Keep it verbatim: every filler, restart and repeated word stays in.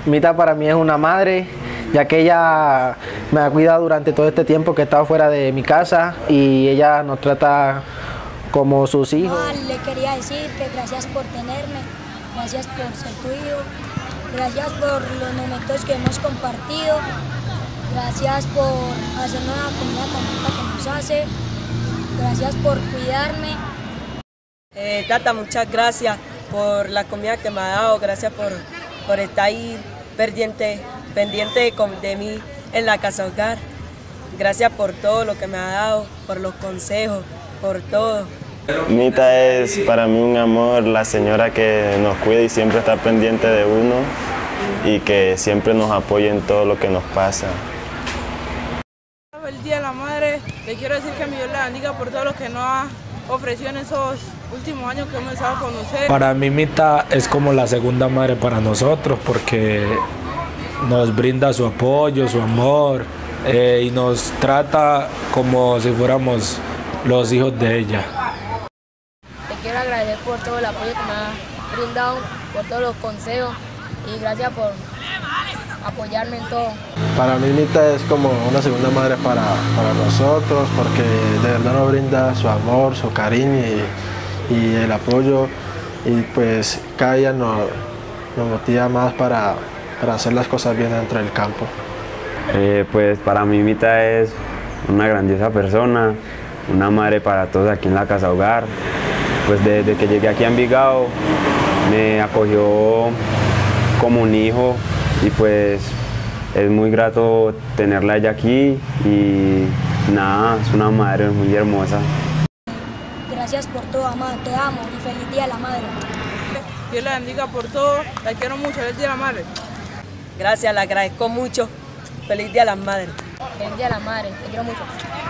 Mita para mí es una madre, ya que ella me ha cuidado durante todo este tiempo que he estado fuera de mi casa y ella nos trata como sus hijos. No, le quería decir que gracias por tenerme, gracias por ser tu hijo, gracias por los momentos que hemos compartido, gracias por hacernos la comida tan rica que nos hace, gracias por cuidarme. Eh, Tata, muchas gracias por la comida que me ha dado, gracias por, por estar ahí pendiente, pendiente de, de mí en la casa hogar. Gracias por todo lo que me ha dado, por los consejos, por todo. Mita es para mí un amor, la señora que nos cuida y siempre está pendiente de uno y que siempre nos apoya en todo lo que nos pasa. El Día de la Madre, le quiero decir que mi Dios la bendiga por todo lo que nos ha ofrecido en esos últimos años que hemos estado con usted. Para mí Mita es como la segunda madre para nosotros porque nos brinda su apoyo, su amor eh, y nos trata como si fuéramos los hijos de ella. Te quiero agradecer por todo el apoyo que me ha brindado, por todos los consejos y gracias por apoyarme en todo. Para mí Mita es como una segunda madre para, para nosotros porque de verdad nos brinda su amor, su cariño y, y el apoyo y pues cada día nos, nos motiva más para, para hacer las cosas bien dentro del campo. Eh, pues para mí Mita es una grandiosa persona, una madre para todos aquí en la casa hogar. Pues desde que llegué aquí a Envigado me acogió como un hijo y pues es muy grato tenerla a ella aquí y nada, es una madre muy hermosa. Gracias por todo, mamá, te amo y feliz Día de la Madre. Dios la bendiga por todo, la quiero mucho, feliz Día de la Madre. Gracias, le agradezco mucho, feliz Día de las Madres. Feliz Día de la Madre, te quiero mucho.